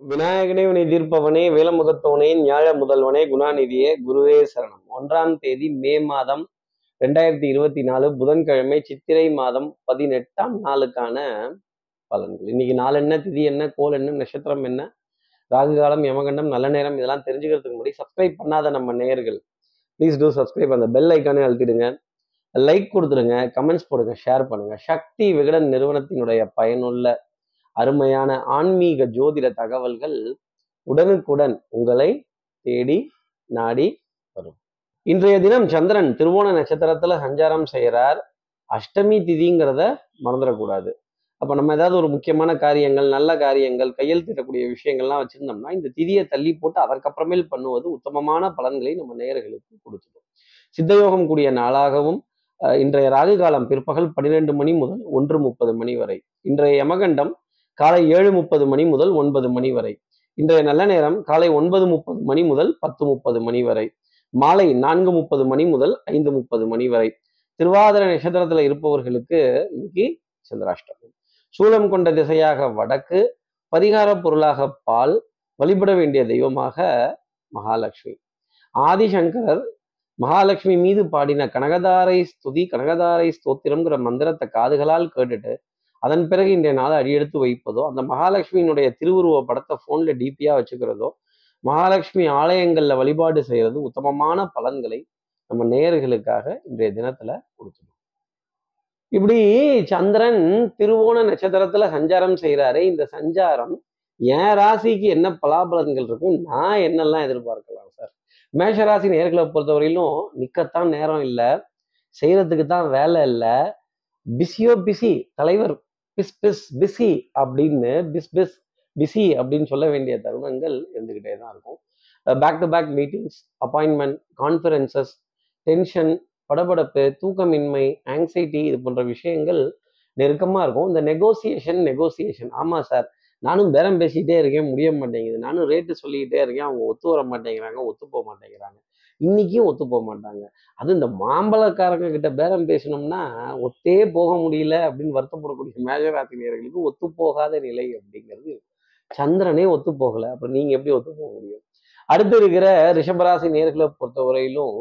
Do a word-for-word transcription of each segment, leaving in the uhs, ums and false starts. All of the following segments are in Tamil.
விநாயகனே வினை தீர்ப்பவனே வேலமுகத்தோனே ஞாழ முதல்வனே குணாநிதியே குருவே சரணம். ஒன்றாம் தேதி மே மாதம் ரெண்டாயிரத்தி இருபத்தி நாலு புதன்கிழமை சித்திரை மாதம் பதினெட்டாம் நாளுக்கான பலன்கள். இன்னைக்கு நாள் என்ன, திதி என்ன, கோல் என்ன, நட்சத்திரம் என்ன, ராகு காலம், யமகண்டம், நல்ல நேரம், இதெல்லாம் தெரிஞ்சுக்கிறதுக்கு முன்னாடி சப்ஸ்கிரைப் பண்ணாத நம்ம நேயர்கள் ப்ளீஸ் டூ சப்ஸ்கிரைப். அந்த பெல் ஐக்கானே அழுத்திடுங்க, லைக் கொடுத்துடுங்க, கமெண்ட்ஸ் போடுங்க, ஷேர் பண்ணுங்க. சக்தி விகடன் நிறுவனத்தினுடைய பயனுள்ள அருமையான ஆன்மீக ஜோதிட தகவல்கள் உடனுக்குடன் உங்களை தேடி நாடி வரும். இன்றைய தினம் சந்திரன் திருவோண நட்சத்திரத்துல சஞ்சாரம் செய்கிறார். அஷ்டமி திதிங்கிறத மறந்துடக்கூடாது. அப்ப நம்ம ஏதாவது ஒரு முக்கியமான காரியங்கள், நல்ல காரியங்கள், கையெழுத்திடக்கூடிய விஷயங்கள்லாம் வச்சிருந்தோம்னா இந்த திதியை தள்ளி போட்டு அதற்கப்புறமேல் பண்ணுவது உத்தமமான பலன்களை நம்ம நேயர்களுக்கு கொடுத்துடும். சித்தயோகம் கூடிய நாளாகவும் இன்றைய ராகு காலம் பிற்பகல் பன்னிரெண்டு மணி முதல் ஒன்று முப்பது மணி வரை, இன்றைய யமகண்டம் காலை ஏழு முப்பது மணி முதல் ஒன்பது மணி வரை, இன்றைய நல்ல நேரம் காலை ஒன்பது முப்பது மணி முதல் பத்து முப்பது மணி வரை, மாலை நான்கு முப்பது மணி முதல் ஐந்து முப்பது மணி வரை. திருவாதிரை நட்சத்திரத்துல இருப்பவர்களுக்கு இன்னைக்கு சந்திராஷ்டமம். சூலம் கொண்ட திசையாக வடக்கு, பரிகார பொருளாக பால், வழிபட வேண்டிய தெய்வமாக மகாலட்சுமி. ஆதிசங்கரர் மகாலட்சுமி மீது பாடின கனகதாரை ஸ்துதி கனகதாரை ஸ்தோத்திரம்ங்கிற மந்திரத்தை காதுகளால் கேட்டுட்டு அதன் பிறகு இன்றைய நாளை அடியெடுத்து வைப்பதோ, அந்த மகாலட்சுமியினுடைய திருவுருவ படத்தை போன்ல டிபியா வச்சுக்கிறதோ, மகாலட்சுமி ஆலயங்கள்ல வழிபாடு செய்யறது உத்தமமான பலன்களை நம்ம நேயர்களுக்காக இன்றைய தினத்துல கொடுத்துடும். இப்படி சந்திரன் திருவோண நட்சத்திரத்துல சஞ்சாரம் செய்யறாரு. இந்த சஞ்சாரம் என் ராசிக்கு என்ன பலாபலன்கள் இருக்கும், நான் என்னெல்லாம் எதிர்பார்க்கலாம் சார்? மேஷராசி நேர்களை பொறுத்தவரையிலும் நிக்கத்தான் நேரம் இல்லை, செய்யறதுக்கு தான் வேலை இல்லை, பிஸியோ பிஸி தலைவர் பிஸ் பிஸ் பிஸி அப்படின்னு பிஸ் பிஸ் பிஸி அப்படின்னு சொல்ல வேண்டிய தருணங்கள் இருந்துகிட்டே தான் இருக்கும். Back to back meetings, appointment, conferences, tension, படபடப்பு, தூக்கமின்மை, ஆங்ஸைட்டி, இது போன்ற விஷயங்கள் நெருக்கமா இருக்கும். இந்த நெகோசியேஷன் நெகோசியேஷன் ஆமா சார், நானும் பேரம் பேசிக்கிட்டே இருக்கேன், முடிய மாட்டேங்குது, நானும் ரேட்டு சொல்லிக்கிட்டே இருக்கேன், அவங்க ஒத்து வர மாட்டேங்கிறாங்க, ஒத்து போக மாட்டேங்கிறாங்க, இன்னைக்கும் ஒத்து போக மாட்டாங்க. அது இந்த மாம்பழக்காரங்க கிட்ட பேரம் பேசணும்னா ஒத்தே போக முடியல அப்படின்னு வருத்தப்படக்கூடிய மேஷராசி நேயர்களுக்கு ஒத்து போகாத நிலை அப்படிங்கிறது. சந்திரனே ஒத்து போகல, அப்புறம் நீங்க எப்படி ஒத்து போக முடியும்? அடுத்து இருக்கிற ரிஷபராசி நேயர்களை பொறுத்தவரையிலும்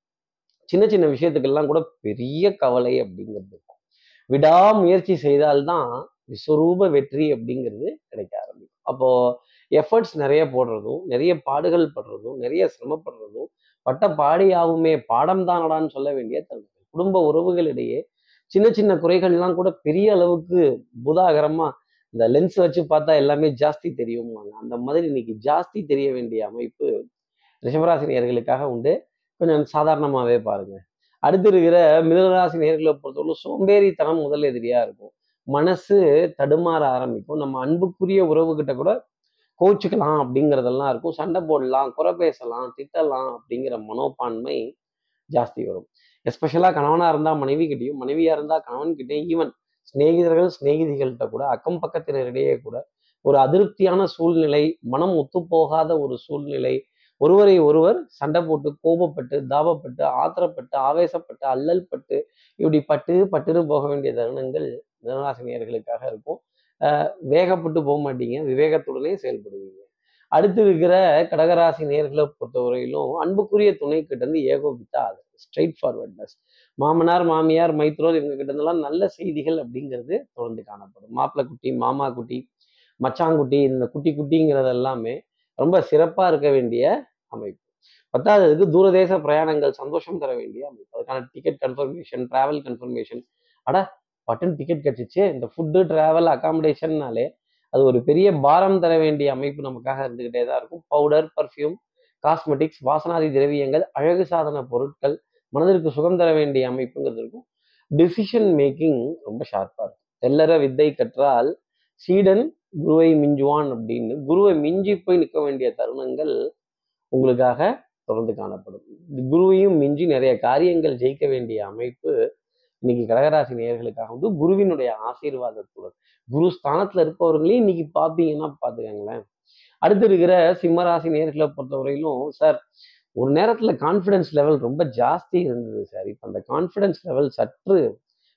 சின்ன சின்ன விஷயத்துக்கெல்லாம் கூட பெரிய கவலை அப்படிங்கிறது இருக்கும். விடாமுயற்சி செய்தால்தான் விஸ்வரூப வெற்றி அப்படிங்கிறது கிடைக்க ஆரம்பிக்கும். அப்போ எஃபர்ட்ஸ் நிறைய போடுறதும், நிறைய பாடுகள் படுறதும், நிறைய சிரமப்படுறதும் பட்ட பாடியாவுமே பாடம் தானடான்னு சொல்ல வேண்டிய தருணங்கள். குடும்ப உறவுகளிடையே சின்ன சின்ன குறைகள்லாம் கூட பெரிய அளவுக்கு புதாகரமா இந்த லென்ஸ் வச்சு பார்த்தா எல்லாமே ஜாஸ்தி தெரியுமாங்க, அந்த மாதிரி இன்னைக்கு ஜாஸ்தி தெரிய வேண்டிய அமைப்பு ரிஷபராசி நேயர்களுக்காக உண்டு. கொஞ்சம் சாதாரணமாவே பாருங்க. அடுத்து இருக்கிற மிதுனராசி நேயர்களை பொறுத்தவரை சோம்பேறித்தனம் முதல் எதிரியா இருக்கும். மனசு தடுமாற ஆரம்பிக்கும். நம்ம அன்புக்குரிய உறவுகிட்ட கூட கோச்சுக்கலாம் அப்படிங்கிறதெல்லாம் இருக்கும். சண்டை போடலாம், குறை பேசலாம், திட்டலாம் அப்படிங்கிற மனோப்பான்மை ஜாஸ்தி வரும். எஸ்பெஷலா கணவனா இருந்தா மனைவி கிட்டையும், மனைவியா இருந்தா கணவன் கிட்டையும், ஈவன் சிநேகிதர்கள் சிநேகிதிகள்கிட்ட கூட, அக்கம் பக்கத்தினரிடையே கூட ஒரு அதிருப்தியான சூழ்நிலை, மனம் ஒத்துப்போகாத ஒரு சூழ்நிலை, ஒருவரை ஒருவர் சண்டை போட்டு, கோபப்பட்டு, தாபப்பட்டு, ஆத்திரப்பட்டு, ஆவேசப்பட்டு, அல்லல் பட்டு, இப்படி பட்டு பட்டுன்னு போக வேண்டிய தருணங்கள் மிதுனராசினியர்களுக்காக இருக்கும். அஹ் வேகப்பட்டு போக மாட்டீங்க, விவேகத்துடனே செயல்படுவீங்க. அடுத்து இருக்கிற கடகராசி நேர்களை பொறுத்தவரையிலும் அன்புக்குரிய துணை கிட்ட இருந்து ஏகோபித்தா அது ஸ்ட்ரெயிட் ஃபார்வர்ட்னஸ், மாமனார் மாமியார் மைத்ரோர் இவங்க கிட்ட இருந்தெல்லாம் நல்ல செய்திகள் அப்படிங்கிறது தொடர்ந்து காணப்படும். மாப்பிள்ளை குட்டி, மாமா குட்டி, மச்சாங்குட்டி, இந்த குட்டி குட்டிங்கிறது எல்லாமே ரொம்ப சிறப்பா இருக்க வேண்டிய அமைப்பு. பத்தாவதுக்கு தூரதேச பிரயாணங்கள் சந்தோஷம் தர வேண்டிய அமைப்பு. அதுக்கான டிக்கெட் கன்ஃபர்மேஷன், டிராவல் கன்ஃபர்மேஷன், அட பட்டன் டிக்கெட் கிடைச்சிச்சு. இந்த ஃபுட்டு, டிராவல், அகாமடேஷன்னாலே அது ஒரு பெரிய பாரம் தர வேண்டிய அமைப்பு நமக்காக இருந்துகிட்டே தான் இருக்கும். பவுடர், பர்ஃப்யூம், காஸ்மெட்டிக்ஸ், வாசனாதி திரவியங்கள், அழகு சாதன பொருட்கள், மனதிற்கு சுகம் தர வேண்டிய அமைப்புங்கிறது இருக்கும். டிசிஷன் மேக்கிங் ரொம்ப ஷார்ப்பா இருக்கும். தெல்லற வித்தை கற்றால் சீடன் குருவை மிஞ்சுவான் அப்படின்னு குருவை மிஞ்சி போய் நிற்க வேண்டிய தருணங்கள் உங்களுக்காக தொடர்ந்து காணப்படும். குருவையும் மிஞ்சி நிறைய காரியங்கள் ஜெயிக்க வேண்டிய அமைப்பு இன்னைக்கு கடகராசி நேயர்களுக்காக வந்து குருவினுடைய ஆசீர்வாதத்துடன் குரு ஸ்தானத்துல இருப்பவர்களையும் இன்னைக்கு பார்த்தீங்கன்னா பார்த்துக்கங்களேன். அடுத்து இருக்கிற சிம்மராசி நேயர்களை பொறுத்தவரையிலும் சார் ஒரு நேரத்துல கான்ஃபிடன்ஸ் லெவல் ரொம்ப ஜாஸ்தி இருந்தது சார், இப்போ அந்த கான்ஃபிடன்ஸ் லெவல் சற்று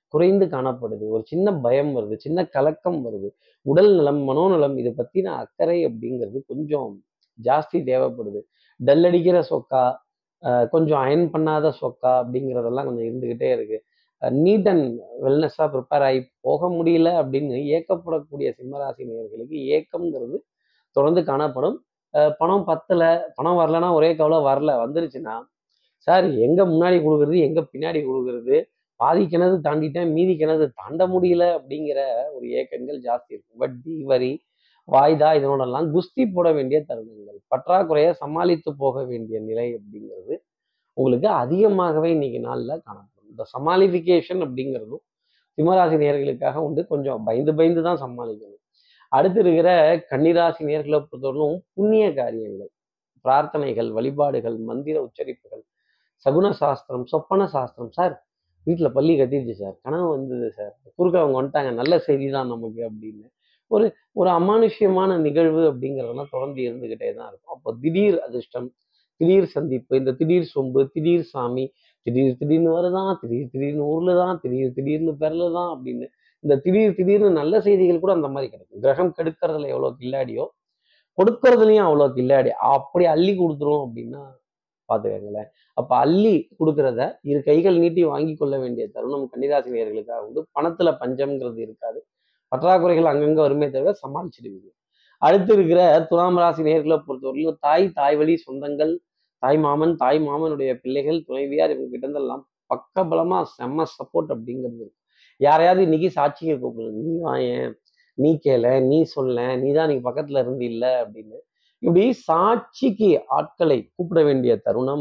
குறைந்து காணப்படுது. ஒரு சின்ன பயம் வருது, சின்ன கலக்கம் வருது. உடல் நலம், மனோநலம் இதை பத்தின அக்கறை அப்படிங்கிறது கொஞ்சம் ஜாஸ்தி தேவைப்படுது. டல் அடிக்கிற சொக்கா, அஹ் கொஞ்சம் அயன் பண்ணாத சொக்கா அப்படிங்கிறதெல்லாம் கொஞ்சம் இருந்துகிட்டே இருக்கு. நீட் அண்ட் வெல்னஸா ப்ரிப்பேர் ஆகி போக முடியல அப்படின்னு ஏக்கப்படக்கூடிய சிம்மராசி நேயர்களுக்கு ஏக்கம்ங்கிறது தொடர்ந்து காணப்படும். அஹ் பணம் பத்தல, பணம் வரலன்னா ஒரே கவலை, வரல வந்துருச்சுன்னா சார் எங்க முன்னாடி கொடுக்குறது, எங்க பின்னாடி கொடுக்குறது, பாதி கிணறு தாண்டிட்டேன், மீதி கிணறு தாண்ட முடியல அப்படிங்கிற ஒரு ஏக்கங்கள் ஜாஸ்தி இருக்கும். வட்டி, வரி, வாய்தா இதனோடெல்லாம் குஸ்தி போட வேண்டிய தருணங்கள், பற்றாக்குறையை சமாளித்து போக வேண்டிய நிலை அப்படிங்கிறது உங்களுக்கு அதிகமாகவே இன்னைக்கு நாள்ல காணப்படும். இந்த சமாளிஃபிகேஷன் அப்படிங்கிறதும் சிம்மராசி நேயர்களுக்காக உண்டு. கொஞ்சம் பயந்து பயந்து தான் சமாளிக்கணும். அடுத்து இருக்கிற கன்னிராசி நேயர்களை பொறுத்தவரைக்கும் புண்ணிய காரியங்கள், பிரார்த்தனைகள், வழிபாடுகள், மந்திர உச்சரிப்புகள், சகுன சாஸ்திரம், சொப்பன சாஸ்திரம். சார் வீட்டில் பள்ளி கட்டிடுச்சு சார், கனவு வந்தது சார், குறுக்க அவங்க வந்துட்டாங்க, நல்ல செய்தி தான் நமக்கு அப்படின்னு ஒரு ஒரு அமானுஷ்யமான நிகழ்வு அப்படிங்கிறதெல்லாம் தொடர்ந்து இருந்துகிட்டே தான் இருக்கும். அப்போ திடீர் அதிர்ஷ்டம், திடீர் சந்திப்பு, இந்த திடீர் சொம்பு, திடீர் சாமி, திடீர் திடீர்னு வருதான், திடீர் திடீர்னு ஊர்ல தான், திடீர் திடீர்னு பெறல தான் அப்படின்னு இந்த திடீர் திடீர்னு நல்ல செய்திகள் கூட அந்த மாதிரி கிடைக்கும். கிரகம் கெடுக்கிறதுல எவ்வளோ கில்லாடியோ கொடுக்கறதுலயும் அவ்வளோ கில்லாடி, அப்படி அள்ளி கொடுத்துரும் அப்படின்னா பாத்துக்கங்களேன். அப்ப அள்ளி கொடுக்கறத இரு கைகள் நீட்டி வாங்கி கொள்ள வேண்டிய தருணம் கன்னிராசி நேயர்களுக்காக உண்டு. பணத்துல பஞ்சம்ங்கிறது இருக்காது. பற்றாக்குறைகள் அங்கங்க வருமே தவிர சமாளிச்சிடுவீங்க. அடுத்து இருக்கிற துலாம் ராசி நேயர்களை பொறுத்தவரையிலும் தாய், தாய் வழி சொந்தங்கள், தாய் மாமன், தாய் மாமனுடைய பிள்ளைகள், துணைவியார் இவங்க கிட்ட இருந்தெல்லாம் பக்க பலமா செம்ம சப்போர்ட் அப்படிங்கிறது இருக்கும். யாரையாவது இன்னைக்கு சாட்சிக்கு கூப்பிடுது, நீ வாயேன், நீ கேள, நீ சொல்ல, நீ தான் நீங்க பக்கத்துல இருந்து இல்ல அப்படின்னு இப்படி சாட்சிக்கு ஆட்களை கூப்பிட வேண்டிய தருணம்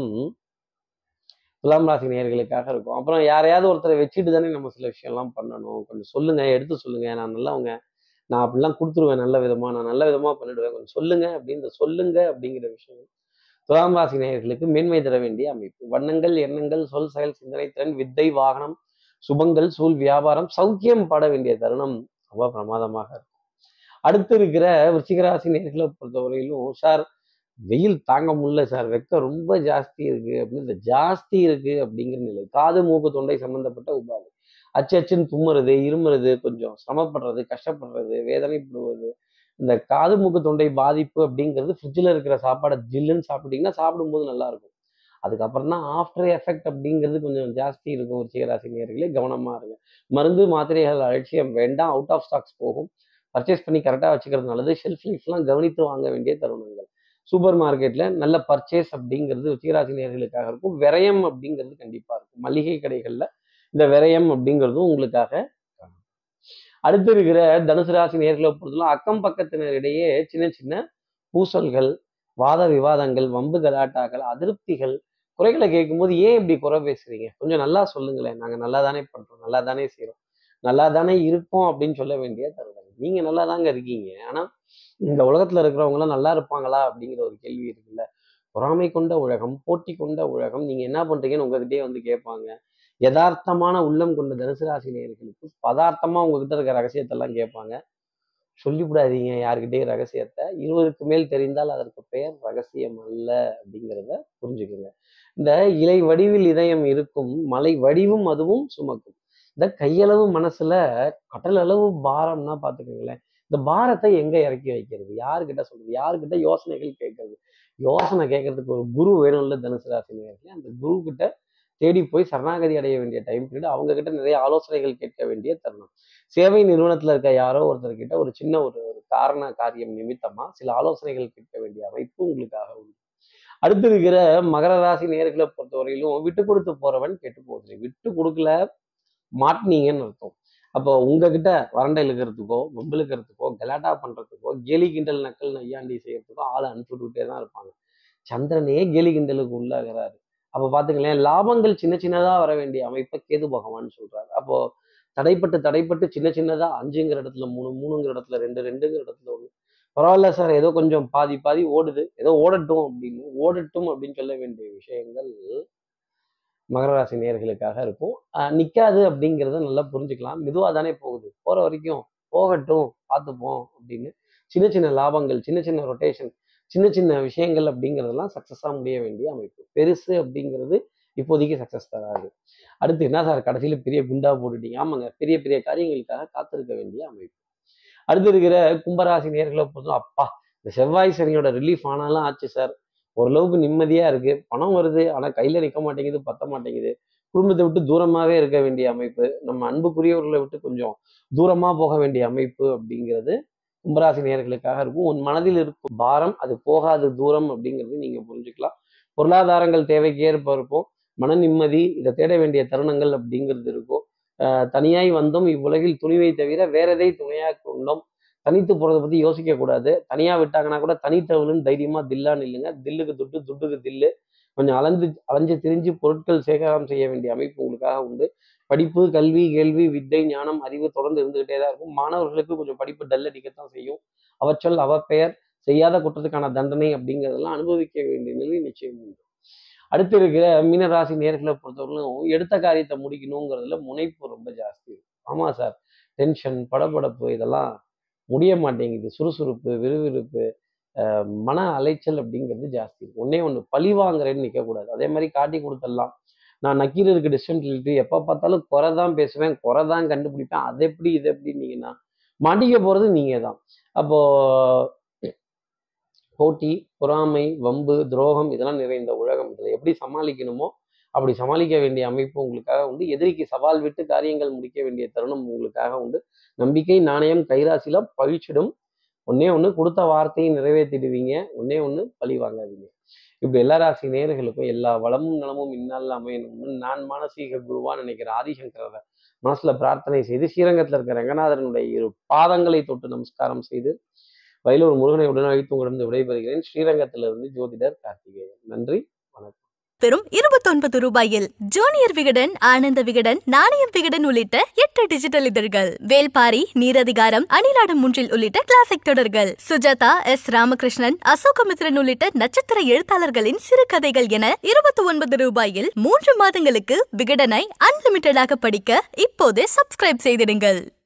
துலாம் ராசி நேயர்களுக்காக இருக்கும். அப்புறம் யாரையாவது ஒருத்தரை வச்சுட்டு தானே நம்ம சில விஷயம்லாம் பண்ணணும். கொஞ்சம் சொல்லுங்க, எடுத்து சொல்லுங்க, நான் நல்லவங்க, நான் அப்படிலாம் கொடுத்துருவேன் நல்ல விதமா, நான் நல்ல விதமா பண்ணிடுவேன், கொஞ்சம் சொல்லுங்க அப்படின்னு சொல்லுங்க அப்படிங்கிற விஷயம் துலாம் ராசி நேயர்களுக்கு மேன்மை தர வேண்டிய அமைப்பு. வண்ணங்கள், எண்ணங்கள், சொல், செயல், சிந்தனை திறன், வித்தை, வாகனம், சுபங்கள், சூழ், வியாபாரம், சௌக்கியம் பாட வேண்டிய தருணம் ரொம்ப பிரமாதமாக இருக்கும். அடுத்து இருக்கிற விருச்சிகராசி நேயர்களை பொறுத்தவரையிலும் சார் வெயில் தாங்க முடியல சார், வெக்கம் ரொம்ப ஜாஸ்தி இருக்கு அப்படின்னு இந்த ஜாஸ்தி இருக்கு அப்படிங்கிற நிலை, காது மூக்கு தொண்டை சம்பந்தப்பட்ட உபாதை, அச்சு அச்சுன்னு தும்முறது, இருமுறது, கொஞ்சம் சிரமப்படுறது, கஷ்டப்படுறது, வேதனைப்படுவது, இந்த காது மூக்கு தொண்டை பாதிப்பு அப்படிங்கிறது ஃப்ரிட்ஜில் இருக்கிற சாப்பாடை ஜில்லுன்னு சாப்பிட்டீங்கன்னா சாப்பிடும்போது நல்லா இருக்கும். அதுக்கப்புறம் தான் ஆஃப்டர் எஃபெக்ட் அப்படிங்கிறது கொஞ்சம் ஜாஸ்தி இருக்கும். விருச்சிகராசி நேயர்களே கவனமா இருங்க. மருந்து மாத்திரைகள் அலட்சியம் வேண்டாம், அவுட் ஆஃப் ஸ்டாக்ஸ் போகும். பர்ச்சேஸ் பண்ணி கரெக்டாக வச்சுக்கிறது நல்லது. ஷெல்ஃப் லைஃப்லாம் கவனித்து வாங்க வேண்டிய தருணங்கள். சூப்பர் மார்க்கெட்ல நல்ல பர்ச்சேஸ் அப்படிங்கிறது விருச்சிகராசி நேயர்களுக்காக இருக்கும். விரயம் அப்படிங்கிறது கண்டிப்பா இருக்கும். மளிகை கடைகள்ல இந்த விரயம் அப்படிங்கிறதும் உங்களுக்காக. அடுத்து இருக்கிற தனுசு ராசி நேயர்களை பொறுத்தவரை அக்கம் பக்கத்தினரிடையே சின்ன சின்ன பூசல்கள், வாத விவாதங்கள், வம்பு கலாட்டாக்கள், அதிருப்திகள், குறைகளை கேட்கும்போது ஏன் இப்படி குறை பேசுறீங்க, கொஞ்சம் நல்லா சொல்லுங்களேன், நாங்க நல்லா தானே பண்றோம், நல்லா தானே செய்யறோம், நல்லா தானே இருக்கோம் அப்படின்னு சொல்ல வேண்டிய தருணம். நீங்க நல்லா தாங்க இருக்கீங்க, ஆனா இந்த உலகத்துல இருக்கிறவங்க எல்லாம் நல்லா இருப்பாங்களா அப்படிங்கிற ஒரு கேள்வி இருக்குல்ல. பொறாமை கொண்ட உலகம், போட்டி கொண்ட உலகம், நீங்க என்ன பண்றீங்கன்னு உங்ககிட்டயே வந்து கேட்பாங்க. யதார்த்தமான உள்ளம் கொண்ட தனுசு ராசி நேயர்களுக்கு பதார்த்தமா உங்ககிட்ட இருக்க ரகசியத்தெல்லாம் கேட்பாங்க. சொல்லிவிடாதீங்க யாருக்கிட்டேயும் ரகசியத்தை. இருவருக்கு மேல் தெரிந்தால் அதற்கு பெயர் ரகசியம் அல்ல அப்படிங்கிறத புரிஞ்சுக்குங்க. இந்த இலை வடிவில் இதயம் இருக்கும், மலை வடிவும் அதுவும் சுமக்கும். இந்த கையளவு மனசுல கடல் அளவு பாரம்னா பாத்துக்கோங்களேன். இந்த பாரத்தை எங்க இறக்கி வைக்கிறது, யாருக்கிட்ட சொல்றது, யாருக்கிட்ட யோசனைகள் கேட்கறது. யோசனை கேட்கறதுக்கு ஒரு குரு வேணும்ல தனுசு ராசி நேயர்களே. அந்த குரு கிட்ட தேடி போய் சரணாகதி அடைய வேண்டிய டைம் பீரியட். அவங்க கிட்ட நிறைய ஆலோசனைகள் கேட்க வேண்டிய தருணம். சேவை நிறுவனத்துல இருக்க யாரோ ஒருத்தர் கிட்ட ஒரு சின்ன ஒரு ஒரு காரண காரியம் நிமித்தமா சில ஆலோசனைகள் கேட்க வேண்டிய அமைப்பு உங்களுக்காக உண்டு. அடுத்து இருக்கிற மகர ராசி நேயர்களை பொறுத்தவரையிலும் விட்டு கொடுத்து போறவன் கெட்டு போகுது. விட்டு கொடுக்கல மாட்டினீங்கன்னு அர்த்தம். அப்போ உங்ககிட்ட வறண்டை இழுக்கிறதுக்கோ, வம்பு இழுக்கிறதுக்கோ, கலாட்டா பண்றதுக்கோ, கேலி கிண்டல் நக்கல் நையாண்டி செய்யறதுக்கோ ஆளை அனுப்பிச்சு விட்டுட்டே தான் இருப்பாங்க. சந்திரனே கேலி கிண்டலுக்கு உள்ளாகிறாரு. அப்போ பாத்துங்களேன், லாபங்கள் சின்ன சின்னதா வர வேண்டிய அமைப்பை கேது பகவான் சொல்றாரு. அப்போ தடைப்பட்டு தடைப்பட்டு சின்ன சின்னதா அஞ்சுங்கிற இடத்துல மூணு, மூணுங்கிற இடத்துல ரெண்டு, ரெண்டுங்கிற இடத்துல ஒண்ணு, பரவாயில்ல சார் ஏதோ கொஞ்சம் பாதி பாதி ஓடுது, ஏதோ ஓடட்டும் அப்படின்னு ஓடட்டும் அப்படின்னு சொல்ல வேண்டிய விஷயங்கள் மகர ராசி நேயர்களுக்காக இருக்கும். ஆஹ் நிக்காது அப்படிங்கிறத நல்லா புரிஞ்சுக்கலாம். மெதுவா தானே போகுது, போற வரைக்கும் போகட்டும், பார்த்துப்போம் அப்படின்னு சின்ன சின்ன லாபங்கள், சின்ன சின்ன ரொட்டேஷன், சின்ன சின்ன விஷயங்கள் அப்படிங்கிறதெல்லாம் சக்சஸா முடிய வேண்டிய அமைப்பு. பெருசு அப்படிங்கிறது இப்போதைக்கு சக்ஸஸ் தராது. அடுத்து என்ன சார் கடைசியில் பெரிய குண்டா போட்டுட்டீங்க? ஆமாங்க, பெரிய பெரிய காரியங்களுக்காக காத்திருக்க வேண்டிய அமைப்பு. அடுத்து இருக்கிற கும்பராசி நேர்களை பொறுத்தும், அப்பா இந்த செவ்வாய் சனியோட ரிலீஃப் ஆனாலும் ஆச்சு சார், ஓரளவுக்கு நிம்மதியா இருக்கு, பணம் வருது, ஆனா கையில நிற்க மாட்டேங்குது, பத்த மாட்டேங்குது, குடும்பத்தை விட்டு தூரமாவே இருக்க வேண்டிய அமைப்பு, நம்ம அன்புக்குரியவர்களை விட்டு கொஞ்சம் தூரமா போக வேண்டிய அமைப்பு அப்படிங்கிறது கும்பராசி நேயர்களுக்காக இருக்கும். உன் மனதில் இருக்கும் பாரம் அது போகாது தூரம் அப்படிங்கிறது நீங்க புரிஞ்சுக்கலாம். பொருளாதாரங்கள் தேவைக்கு ஏற்ப இருக்கும். மன நிம்மதி இதை தேட வேண்டிய தருணங்கள் அப்படிங்கிறது இருக்கும். ஆஹ் தனியாய் வந்தோம் இவ்வுலகில் துணிவை தவிர வேற எதை துணையாக கொண்டோம். தனித்து போறதை பத்தி யோசிக்க கூடாது. தனியா விட்டாங்கன்னா கூட தனித்தவளுன்னு தைரியமா தில்லான்னு இல்லைங்க. தில்லுக்கு துட்டு, துட்டுக்கு தில்லு. கொஞ்சம் அலைஞ்சு அலைஞ்சு திரிஞ்சு பொருட்கள் சேகரம் செய்ய வேண்டிய அமைப்பு உங்களுக்காக உண்டு. படிப்பு, கல்வி, கேள்வி, வித்தை, ஞானம், அறிவு தொடர்ந்து இருந்துகிட்டே தான் இருக்கும். மாணவர்களுக்கு கொஞ்சம் படிப்பு டல் அடிக்கத்தான் செய்யும். அவச்சொல், அவப்பெயர், செய்யாத குற்றத்துக்கான தண்டனை அப்படிங்கிறதெல்லாம் அனுபவிக்க வேண்டிய நிலை நிச்சயம் உண்டு. அடுத்து இருக்கிற மீனராசி நேர்களை பொறுத்தவரைக்கும் எடுத்த காரியத்தை முடிக்கணுங்கிறதுல முனைப்பு ரொம்ப ஜாஸ்தி. ஆமா சார், டென்ஷன், படபடப்பு இதெல்லாம் முடிய மாட்டேங்குது. சுறுசுறுப்பு, விறுவிறுப்பு, மன அலைச்சல் அப்படிங்கிறது ஜாஸ்தி. ஒன்னே ஒன்று பழி வாங்குறேன்னு நிற்கக்கூடாது. அதே மாதிரி காட்டி கொடுத்துடலாம். நான் நக்கீரருக்கு டிஸ்டன்ட் எப்போ பார்த்தாலும் குறை தான் பேசுவேன், குறை தான் கண்டுபிடிப்பேன், அது எப்படி இது எப்படின்னீங்கன்னா மாட்டிக்க போறது நீங்க தான். அப்போ போட்டி, பொறாமை, வம்பு, துரோகம் இதெல்லாம் நிறைந்த உலகம். இதில் எப்படி சமாளிக்கணுமோ அப்படி சமாளிக்க வேண்டிய அமைப்பு உங்களுக்காக உண்டு. எதிரிக்கு சவால் விட்டு காரியங்கள் முடிக்க வேண்டிய தருணம் உங்களுக்காக உண்டு. நம்பிக்கை, நாணயம் கைராசில பழிச்சிடும். ஒன்னே ஒன்று கொடுத்த வார்த்தையை நிறைவேற்றிடுவீங்க. ஒன்னே ஒன்று பழி வாங்காதீங்க. இப்படி எல்லா ராசி நேயர்களுக்கும் எல்லா வளமும் நலமும் இந்நாளில் அமையணும்னு நான் மானசீக குருவா நினைக்கிற ஆதிசங்கர மனசுல பிரார்த்தனை செய்து ஸ்ரீரங்கத்தில் இருக்கிற ரங்கநாதனுடைய இரு பாதங்களை தொட்டு நமஸ்காரம் செய்து வயலூர் முருகனை உடன் அழைத்து உங்களிடம் விடைபெறுகிறேன். ஸ்ரீரங்கத்திலிருந்து ஜோதிடர் கார்த்திகேயன். நன்றி, வணக்கம். வெறும் இருபத்தி ஒன்பது ரூபாயில் ஜூனியர் விகடன், ஆனந்த விகடன், நாணயம் விகடன் உள்ளிட்ட எட்டு டிஜிட்டல் இதழ்கள், வேல்பாரி, நீரதிகாரம், அணிலாடம் மூன்றில் உள்ளிட்ட கிளாசிக் தொடர்கள், சுஜாதா, எஸ் ராமகிருஷ்ணன், அசோகமித்ரன் உள்ளிட்ட நட்சத்திர எழுத்தாளர்களின் சிறுகதைகள் என இருபத்தி ஒன்பது ரூபாயில் மூன்று மாதங்களுக்கு விகடனை அன்லிமிட்டடாக படிக்க இப்போதே சப்ஸ்கிரைப் செய்திடுங்கள்.